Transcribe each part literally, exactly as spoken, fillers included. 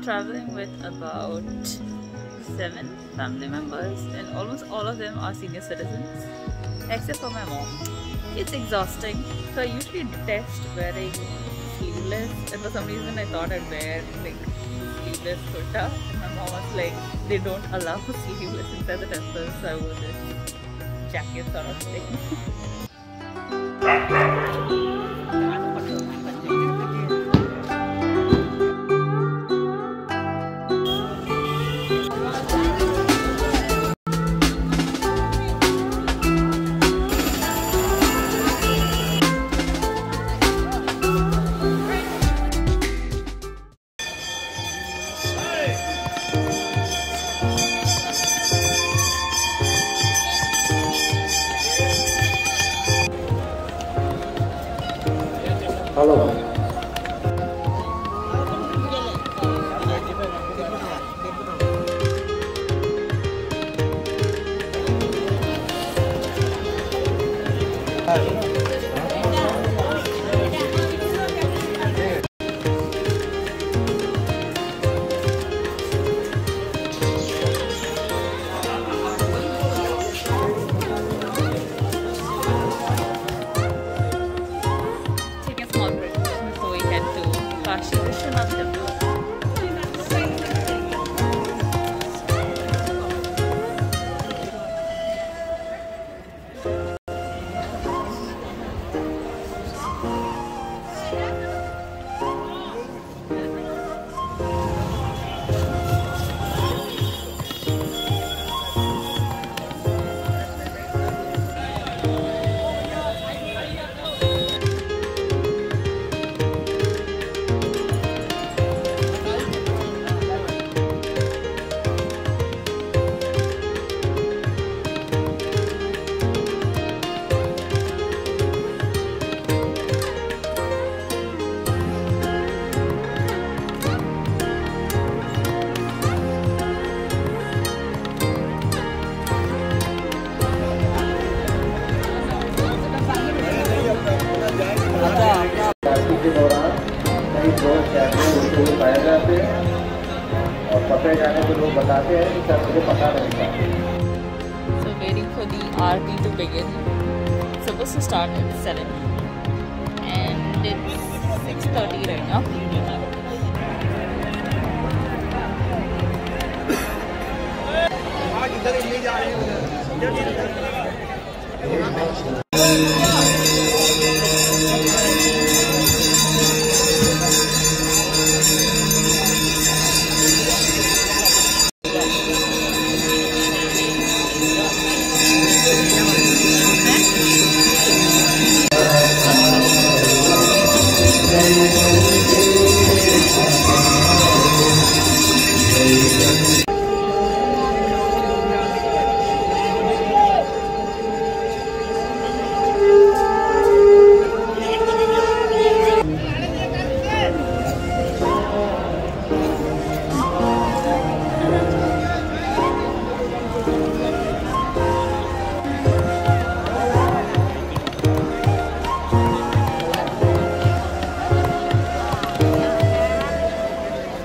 traveling with about seven family members, and almost all of them are senior citizens, except for my mom. It's exhausting, so I usually detest wearing sleeveless, and for some reason I thought I'd wear like sleeveless kurta, and my mom was like, they don't allow sleeveless inside the temple, so I wore this jacket sort of thing. Hello. Before we head to Kashi Vishwanath temple. के दौरान कई लोग कहते हैं पाए जाते हैं और पकड़े जाने के लोग बताते हैं कि सर मुझे पता नहीं था. So waiting for the aarti to begin. It's supposed to start at seven and it's six thirty right now.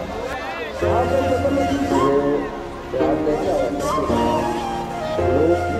ध्यान देंगे और